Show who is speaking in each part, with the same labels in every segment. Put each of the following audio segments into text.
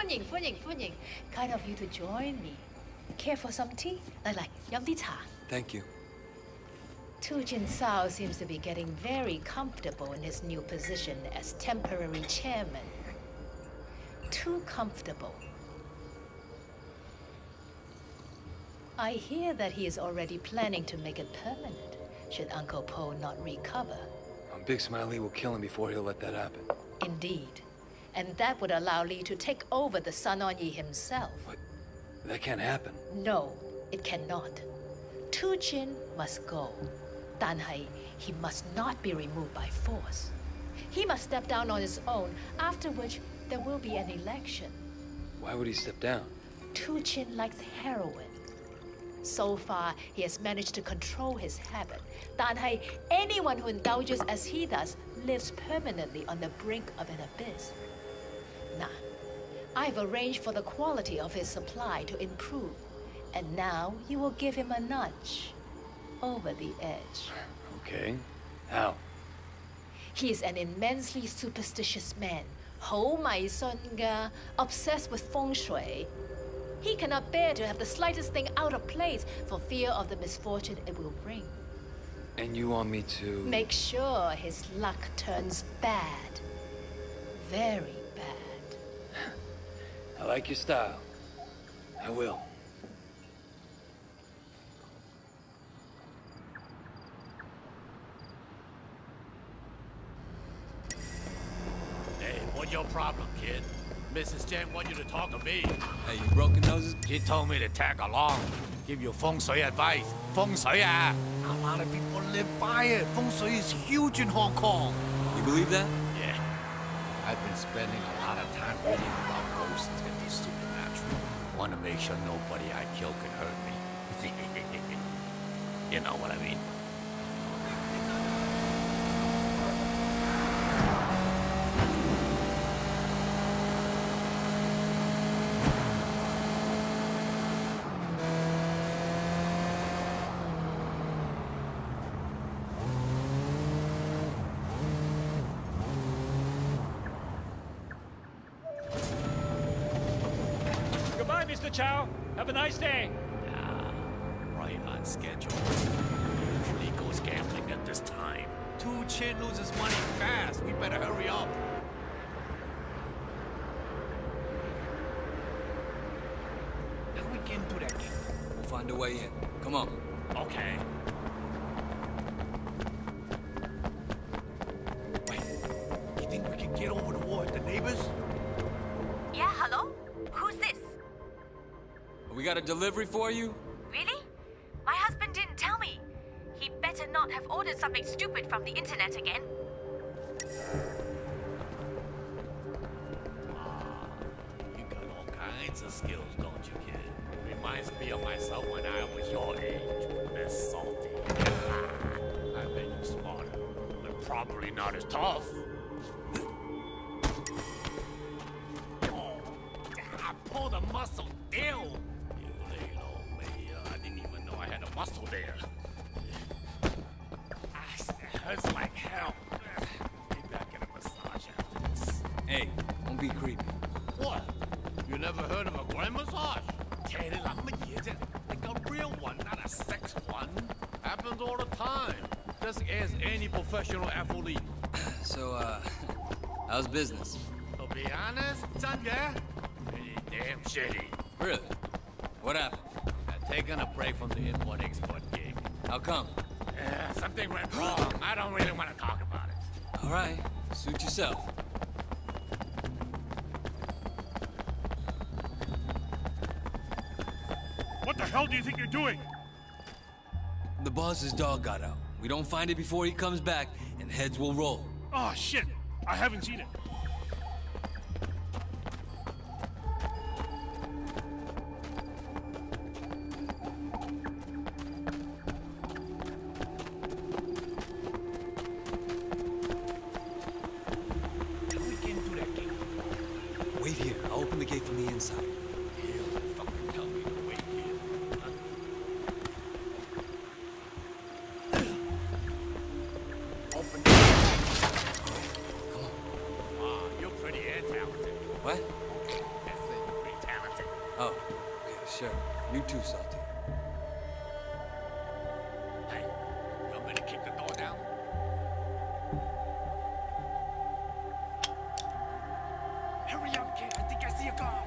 Speaker 1: Kind of you to join me. Care for some tea? Like, yum tea cha.
Speaker 2: Thank you.
Speaker 1: Tu Jin Sao seems to be getting very comfortable in his new position as temporary chairman. Too comfortable. I hear that he is already planning to make it permanent, should Uncle Po not recover.
Speaker 2: Big Smiley will kill him before he'll let that happen.
Speaker 1: Indeed. And that would allow Lee to take over the Sun On Yi himself.
Speaker 2: But that can't happen.
Speaker 1: No, it cannot. Tu Jin must go. Dan Hai, he must not be removed by force. He must step down on his own, after which there will be an election.
Speaker 2: Why would he step down?
Speaker 1: Tu Jin likes heroin. So far, he has managed to control his habit. Dan Hai, anyone who indulges as he does, lives permanently on the brink of an abyss. Nah, I've arranged for the quality of his supply to improve. And now you will give him a nudge. Over the edge.
Speaker 2: Okay. How?
Speaker 1: He is an immensely superstitious man. 好迷信㗎, obsessed with feng shui. He cannot bear to have the slightest thing out of place for fear of the misfortune it will bring.
Speaker 2: And you want me to...
Speaker 1: Make sure his luck turns bad. Very bad.
Speaker 2: I like your style. I will.
Speaker 3: Hey, what's your problem, kid? Mrs. Chen want you to talk to me.
Speaker 2: Hey, you broken noses?
Speaker 3: She told me to tag along, give you feng shui advice. Feng shui, a lot of people live by it. Feng shui is huge in Hong Kong.
Speaker 2: You believe that?
Speaker 3: Yeah. I've been spending a lot of time reading about ghosts and the supernatural. Want to make sure nobody I kill can hurt me. You know what I mean?
Speaker 4: Mr. Chow, have a nice day.
Speaker 3: Right on schedule. Usually goes gambling at this time. Tu Chin loses money fast. We better hurry up. How do we get into that game?
Speaker 2: We'll find a way in. Come on.
Speaker 3: Okay. Wait, you think we can get over the wall with the neighbors?
Speaker 5: Yeah, hello? Who's this?
Speaker 2: We got a delivery for you?
Speaker 5: Really? My husband didn't tell me. He better not have ordered something stupid from the internet again.
Speaker 3: You got all kinds of skills, don't you, kid? Reminds me of myself when I was your age. Less salty. I bet you smarter, but probably not as tough. Oh, I pulled a muscle. Ew! You lay low, me. I didn't even know I had a muscle there. It hurts like hell. Maybe I'll get a massage after this.
Speaker 2: Hey, don't be creepy.
Speaker 3: What? You never heard of a groin massage? Like a real one, not a sex one. Happens all the time. Just ask any professional athlete.
Speaker 2: So, how's business?
Speaker 3: To be honest, Sanja, pretty damn shitty.
Speaker 2: Really? What happened?
Speaker 3: I've taken a break from the import-export gig.
Speaker 2: How come?
Speaker 3: Something went wrong. I don't really want to talk about it.
Speaker 2: All right, suit yourself.
Speaker 4: What the hell do you think you're doing?
Speaker 2: The boss's dog got out. We don't find it before he comes back, and heads will roll.
Speaker 4: Oh, shit. I haven't seen it.
Speaker 2: Wait here. I'll open the gate from the inside.
Speaker 3: Fucking tell me to wait here. Open the door.
Speaker 2: Come on.
Speaker 3: Wow, you're pretty and talented.
Speaker 2: What?
Speaker 3: I said
Speaker 2: You too, Salty.
Speaker 3: Hey, you want me to kick the door down? Hurry up, kid. I think I see a car.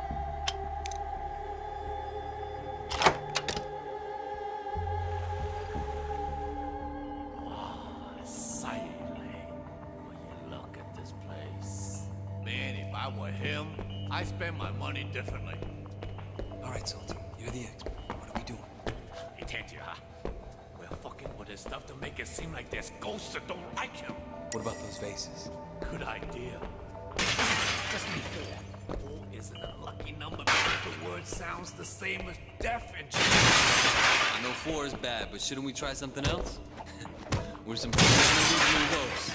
Speaker 3: If I were him, I'd spend my money differently.
Speaker 2: All right, Salty, you're the expert. What are we doing?
Speaker 3: He tainted you, huh? We're fucking with his stuff to make it seem like there's ghosts that don't like him.
Speaker 2: What about those vases?
Speaker 3: Good idea. Just be fair. 4 isn't a lucky number because the word sounds the same as death and
Speaker 2: I know 4 is bad, but shouldn't we try something else? We're some professional ghosts.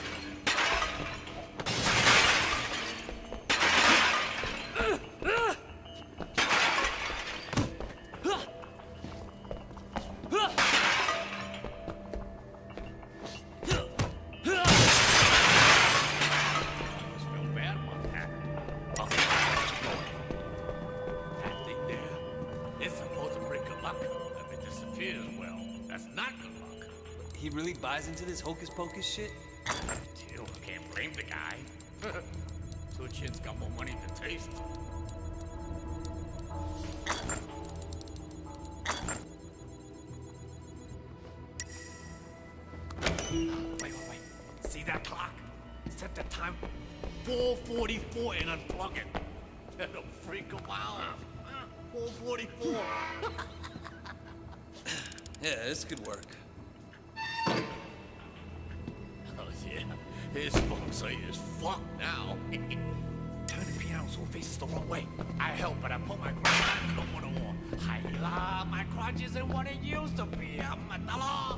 Speaker 2: He really buys into this hocus-pocus shit?
Speaker 3: Still, can't blame the guy. 2 Chin's got more money to taste. Wait. See that clock? Set the time 4:44 and unplug it. That'll freak him out. 4:44.
Speaker 2: Yeah, this could work.
Speaker 3: Oh yeah, his sponsor is fucked now. Turn the piano so it faces the wrong way. I help, but I put my crotch on the wall. Hi-la, my crotch isn't what it used to be. I'm at the law.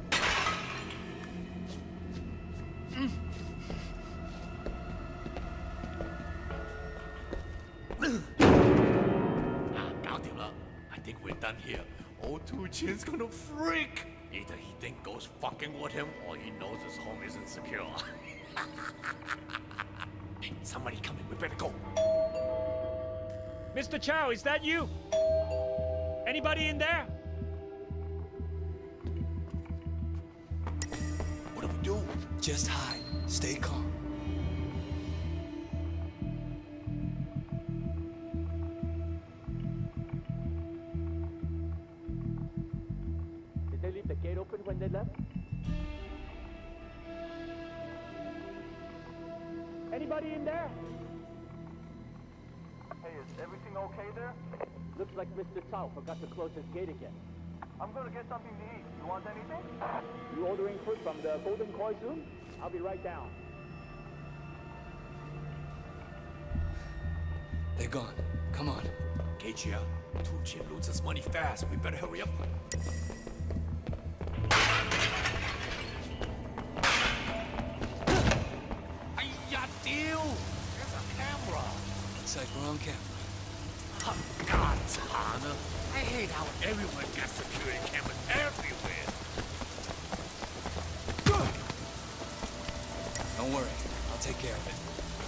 Speaker 3: I think we're done here. Old 2 Chin's gonna freak. Either he think ghosts fucking with him, or he knows his home isn't secure. Hey, somebody coming. We better go.
Speaker 4: Mr. Chow, is that you? Anybody in there?
Speaker 3: What do we do?
Speaker 2: Just hide. Stay calm.
Speaker 6: Did they leave the gate open when they left? Anybody in there?
Speaker 7: Hey, is everything okay there?
Speaker 6: Looks like Mr. Chow forgot to close his gate again.
Speaker 7: I'm gonna get something to eat. You want anything?
Speaker 6: You ordering food from the Golden Koi soon? I'll be right down.
Speaker 2: They're gone. Come on.
Speaker 3: Keiichi, 2 Chin loses money fast. We better hurry up. There's a camera.
Speaker 2: Looks like we're on camera.
Speaker 3: Oh, God, Tana. I hate how everyone got security cameras everywhere.
Speaker 2: Don't worry. I'll take care of it.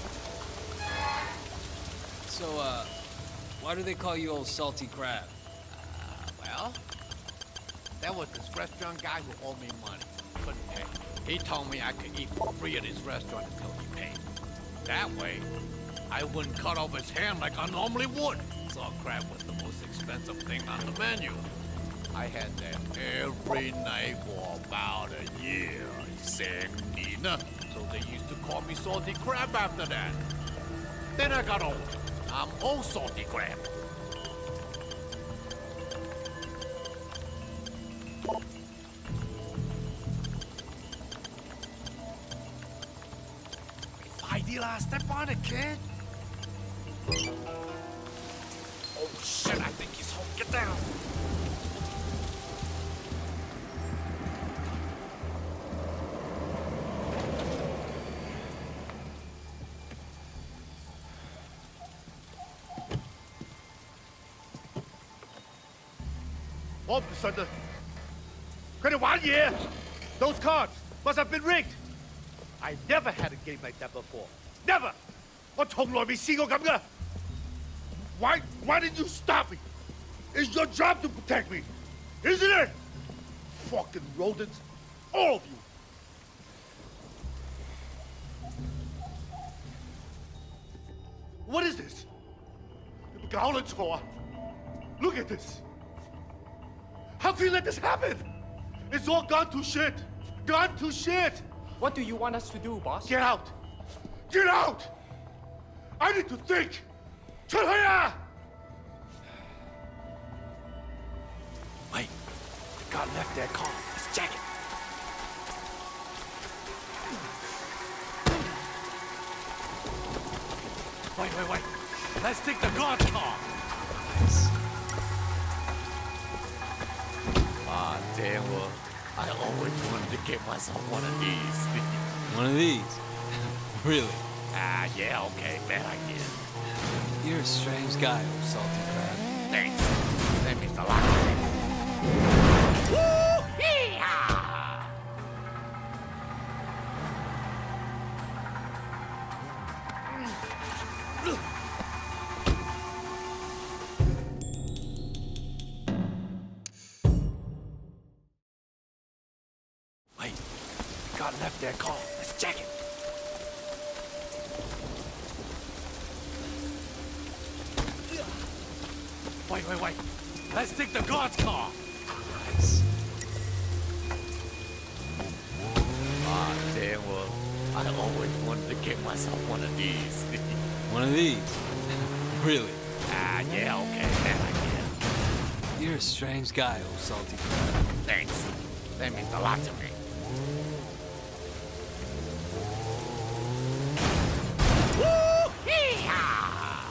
Speaker 2: So, why do they call you old salty crab?
Speaker 3: Well, that was this restaurant guy who owed me money. Couldn't pay. He told me I could eat for free at his restaurant until he paid. That way, I wouldn't cut off his hand like I normally would. Saw crab was the most expensive thing on the menu. I had that every night for about a year, said Nina. So they used to call me Salty Crab after that. Then I got old. I'm old Salty Crab. Idila, step on it, kid. Oh shit, I think he's home. Get down.
Speaker 4: Officer, 佢哋玩嘢. Those cards must have been rigged. I never had a game like that before. Never. 我從來未試過咁㗎. Why did you stop me? It's your job to protect me, isn't it? Fucking rodents, all of you. What is this? Look at this. How can you let this happen? It's all gone to shit. Gone to shit.
Speaker 6: What do you want us to do, boss?
Speaker 4: Get out. Get out. I need to think. 出去啊!
Speaker 3: Wait, the guard left their car. Let's check it. Wait. Let's take the guard's car. Ah, damn well. I always wanted to get myself one of these.
Speaker 2: One of these? Really?
Speaker 3: Yeah, okay, bad idea.
Speaker 2: You're a strange guy, old salty crab.
Speaker 3: Thanks. That means a lot to me. Woo-hee-ah! Wait, God left their car. Let's check it. Wait. Let's take the guard's car.
Speaker 2: Nice.
Speaker 3: Ah, damn well. I always wanted to get myself one of these.
Speaker 2: One of these? Really?
Speaker 3: Yeah, okay, bad idea.
Speaker 2: You're a strange guy, old salty crab.
Speaker 3: Thanks. That means a lot to me. Woo-hee-ah!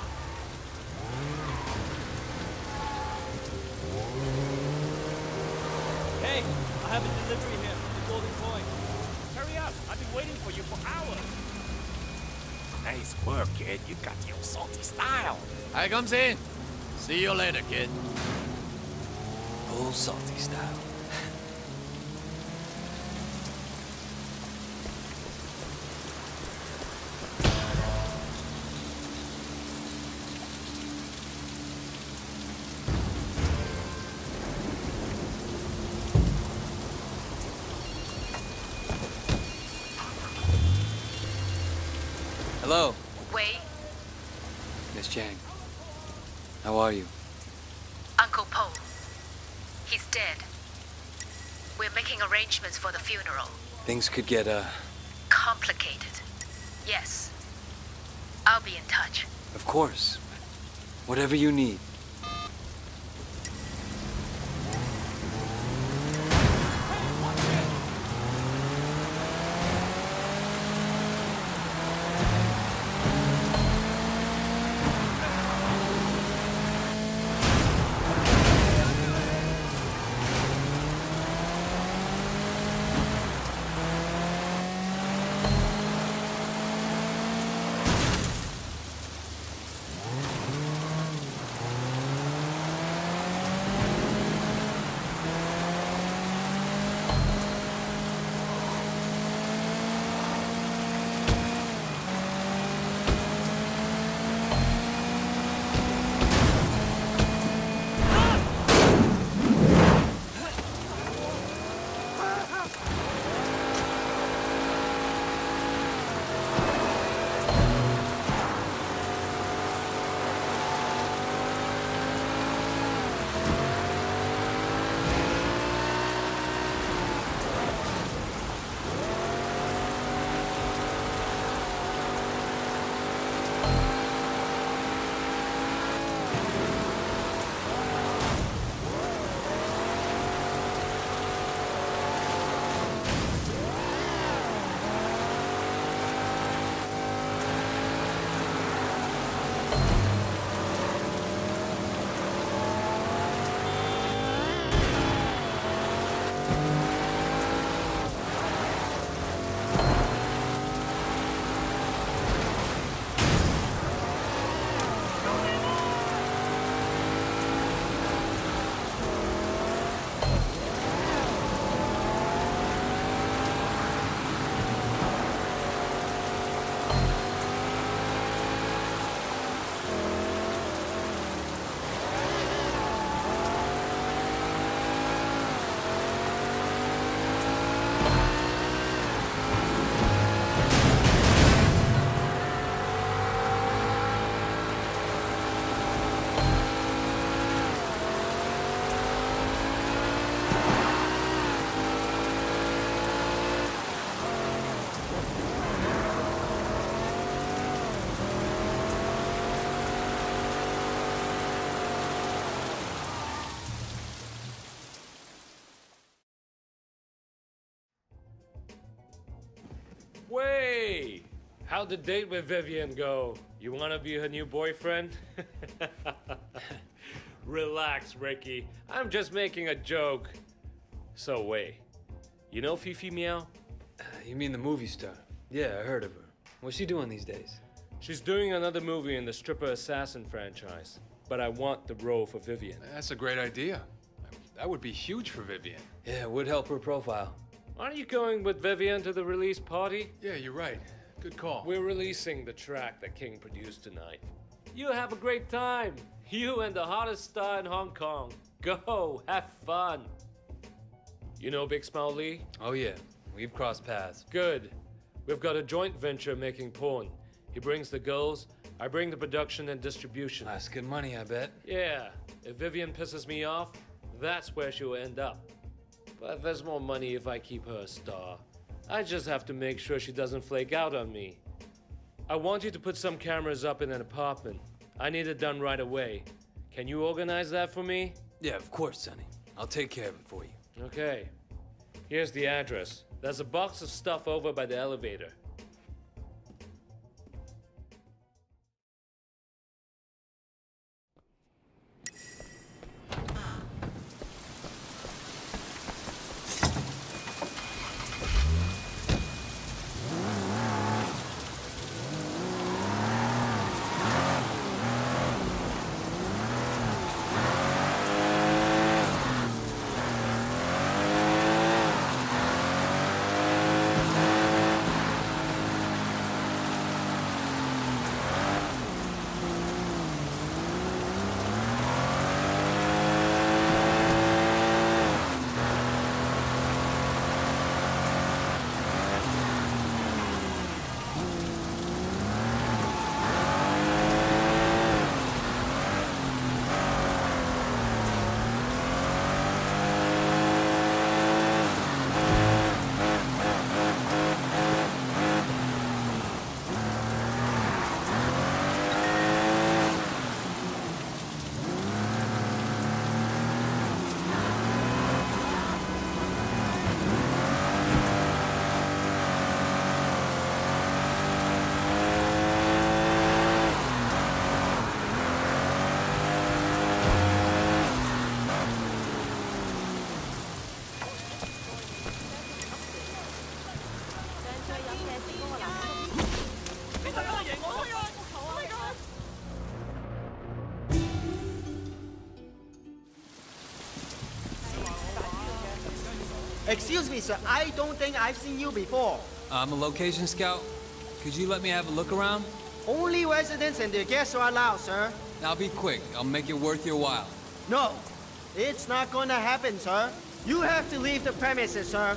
Speaker 6: Hey, I have a delivery here from the Golden Coin. Hurry up, I've been waiting for you for hours.
Speaker 3: Nice work, kid. You got your salty style. Here comes in. See you later, kid.
Speaker 2: Old salty style. Hello,
Speaker 5: Wei,
Speaker 2: Miss Chang. How are you?
Speaker 5: Uncle Po. He's dead. We're making arrangements for the funeral.
Speaker 2: Things could get,
Speaker 5: Complicated. Yes. I'll be in touch.
Speaker 2: Of course. Whatever you need.
Speaker 8: Way! How'd the date with Vivian go? You wanna be her new boyfriend? Relax, Ricky. I'm just making a joke. So, Wei, you know Fifi Meow?
Speaker 9: You mean the movie star? Yeah, I heard of her. What's she doing these days?
Speaker 8: She's doing another movie in the Stripper Assassin franchise. But I want the role for Vivian.
Speaker 9: That's a great idea. That would be huge for Vivian. Yeah, it would help her profile.
Speaker 8: Aren't you going with Vivian to the release party?
Speaker 9: Yeah, you're right. Good call.
Speaker 8: We're releasing the track that King produced tonight. You have a great time. You and the hottest star in Hong Kong. Go, have fun. You know Big Smile Lee?
Speaker 9: Oh yeah, we've crossed paths.
Speaker 8: Good. We've got a joint venture making porn. He brings the girls, I bring the production and distribution.
Speaker 9: That's good money, I bet.
Speaker 8: Yeah, if Vivian pisses me off, that's where she'll end up. But there's more money if I keep her a star. I just have to make sure she doesn't flake out on me. I want you to put some cameras up in an apartment. I need it done right away. Can you organize that for me?
Speaker 9: Yeah, of course, Sonny. I'll take care of it for you.
Speaker 8: Okay. Here's the address. There's a box of stuff over by the elevator.
Speaker 10: Excuse me, sir. I don't think I've seen you before.
Speaker 9: I'm a location scout. Could you let me have a look around?
Speaker 10: Only residents and their guests are allowed, sir.
Speaker 9: I'll be quick. I'll make it worth your while.
Speaker 10: No, it's not gonna happen, sir. You have to leave the premises, sir.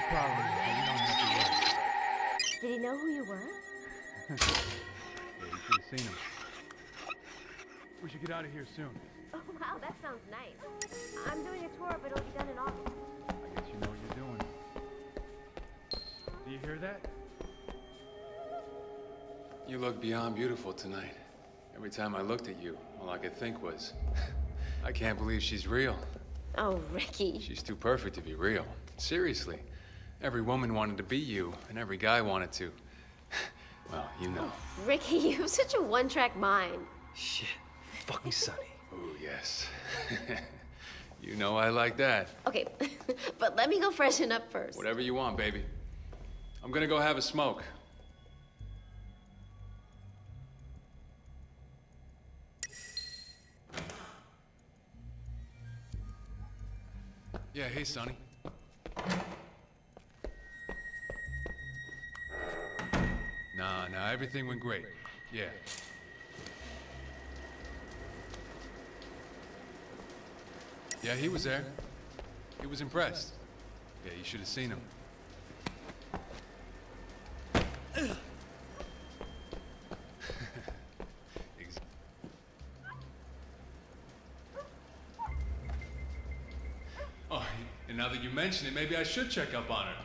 Speaker 11: problem is that you don't have to worry.
Speaker 12: Did he know who you were?
Speaker 11: Yeah, you should have seen him. We should get out of here soon.
Speaker 12: Oh, wow, that sounds nice. I'm doing a tour, but it'll be done in August.
Speaker 11: I guess you know what you're doing. Do you hear that?
Speaker 9: You look beyond beautiful tonight. Every time I looked at you, all I could think was, I can't believe she's real.
Speaker 12: Oh, Ricky.
Speaker 9: She's too perfect to be real. Seriously. Every woman wanted to be you, and every guy wanted to. Well, you know.
Speaker 12: Oh, Ricky, you have such a one-track mind.
Speaker 9: Shit. Fucking Sonny. Oh, yes. You know I like that.
Speaker 12: Okay, but let me go freshen up first.
Speaker 9: Whatever you want, baby. I'm gonna go have a smoke. Yeah, hey, Sonny. Nah, everything went great. Yeah. Yeah, he was there. He was impressed. Yeah, you should have seen him. Oh, and now that you mention it, maybe I should check up on her.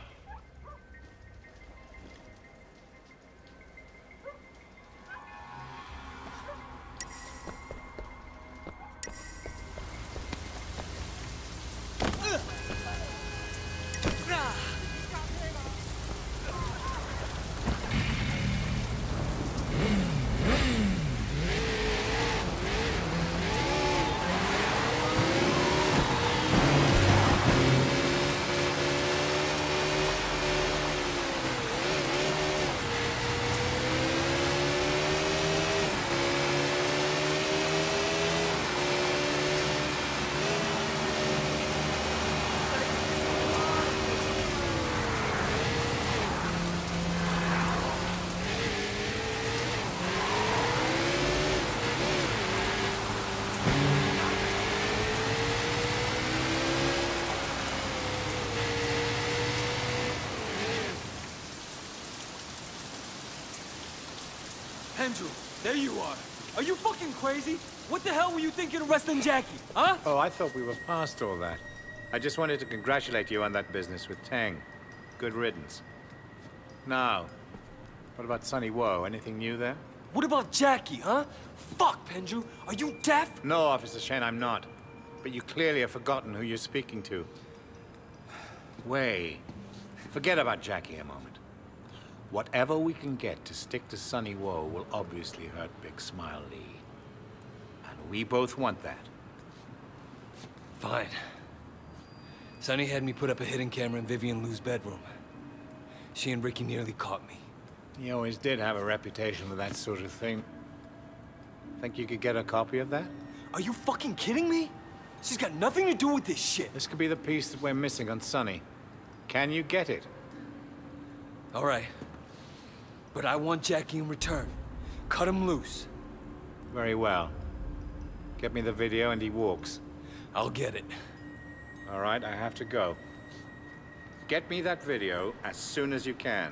Speaker 6: Andrew, there you are. Are you fucking crazy? What the hell were you thinking arresting Jackie, huh?
Speaker 13: Oh, I thought we were past all that. I just wanted to congratulate you on that business with Tang. Good riddance. Now, what about Sonny Woe? Anything new there?
Speaker 6: What about Jackie, huh? Fuck, Pendrew. Are you deaf?
Speaker 13: No, Officer Shen, I'm not. But you clearly have forgotten who you're speaking to. Wei, forget about Jackie a moment. Whatever we can get to stick to Sonny Woe will obviously hurt Big Smile Lee. And we both want that.
Speaker 6: Fine. Sonny had me put up a hidden camera in Vivian Liu's bedroom. She and Ricky nearly caught me.
Speaker 13: He always did have a reputation for that sort of thing. Think you could get a copy of that?
Speaker 6: Are you fucking kidding me? She's got nothing to do with this shit.
Speaker 13: This could be the piece that we're missing on Sonny. Can you get it?
Speaker 6: All right. But I want Jackie in return. Cut him loose.
Speaker 13: Very well. Get me the video and he walks.
Speaker 6: I'll get it.
Speaker 13: All right, I have to go. Get me that video as soon as you can.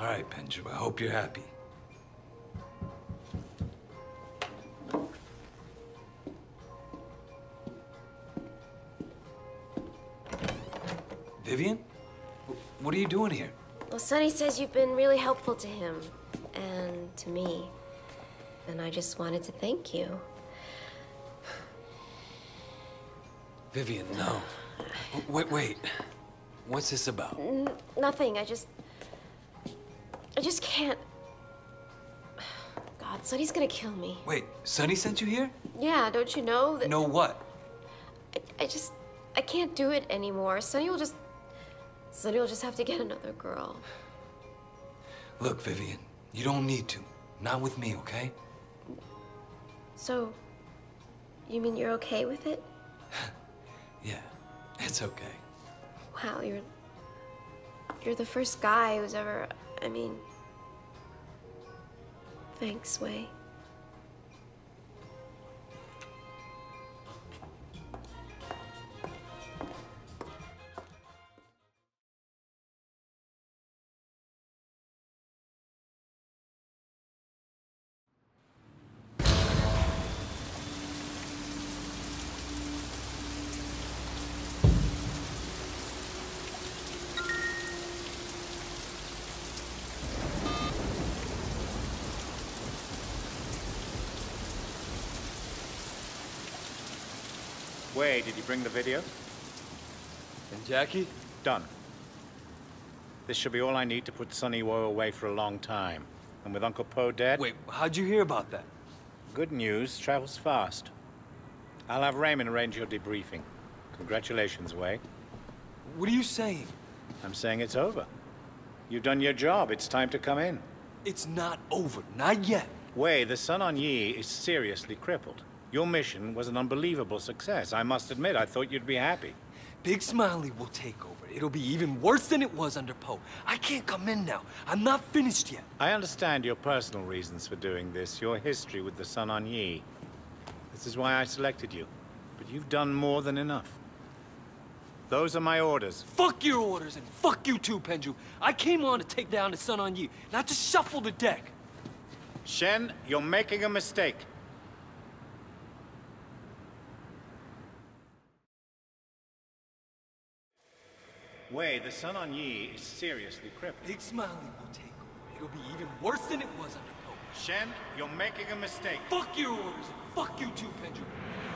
Speaker 6: All right, Penju, I hope you're happy. Vivian? What are you doing here?
Speaker 12: Well, Sonny says you've been really helpful to him and to me. And I just wanted to thank you.
Speaker 6: Vivian, no. Wait. What's this about?
Speaker 12: Nothing. I just can't. God, Sonny's gonna kill me.
Speaker 6: Wait, Sonny sent you here?
Speaker 12: Yeah, don't you know that?
Speaker 6: Know what?
Speaker 12: I can't do it anymore. Sonny will just have to get another girl.
Speaker 6: Look, Vivian, you don't need to. Not with me, okay?
Speaker 12: So, you mean you're okay with it?
Speaker 6: Yeah, it's okay.
Speaker 12: Wow, you're the first guy who's ever, I mean... Thanks, Wei.
Speaker 13: Wei, did you bring the video?
Speaker 6: And Jackie?
Speaker 13: Done. This should be all I need to put Sonny Woe away for a long time. And with Uncle Po dead...
Speaker 6: Wait, how'd you hear about that?
Speaker 13: Good news travels fast. I'll have Raymond arrange your debriefing. Congratulations, Wei.
Speaker 6: What are you saying?
Speaker 13: I'm saying it's over. You've done your job. It's time to come in.
Speaker 6: It's not over. Not yet.
Speaker 13: Wei, the Sun on Yi is seriously crippled. Your mission was an unbelievable success. I must admit, I thought you'd be happy.
Speaker 6: Big Smiley will take over. It'll be even worse than it was under Poe. I can't come in now. I'm not finished yet.
Speaker 13: I understand your personal reasons for doing this, your history with the Sun on Yi. This is why I selected you. But you've done more than enough. Those are my orders.
Speaker 6: Fuck your orders, and fuck you too, Penju. I came on to take down the Sun on Yi, not to shuffle the deck.
Speaker 13: Shen, you're making a mistake. Wei, the Sun on Yi is seriously crippled.
Speaker 6: Big Smiley will take over. It'll be even worse than it was under Poe.
Speaker 13: Shen, you're making a mistake.
Speaker 6: Fuck your orders, and fuck you too, Penju.